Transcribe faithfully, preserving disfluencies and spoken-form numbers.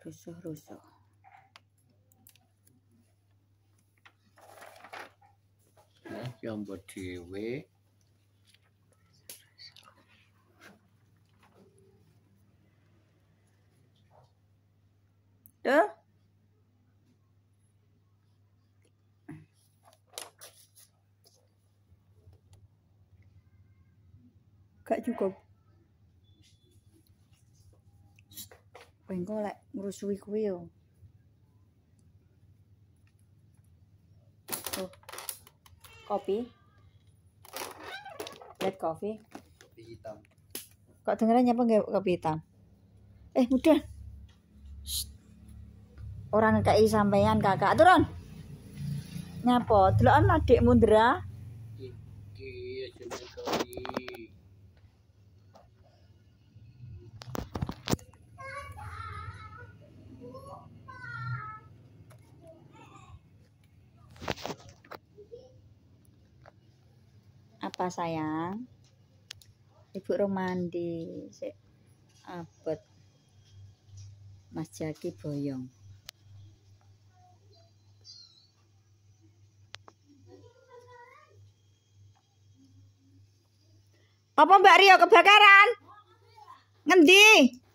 rusuh-rusuh. Nah, yang buat dewe. Tuh. Gak cukup. Bengko lek ngrusui kuwi yo. Tuh. Kopi. Black coffee. Kopi hitam. Kok dengeran nyapa nggak kopi hitam? Eh, mudah. Orang ngekei sampeyan kakak turun. Nyapa? Delokan adik mundra. Iki jenenge kali. Apa sayang? Ibu Romandi sik abot. Mas Jaki boyong. Apa Mbak Rio kebakaran? Ngendi?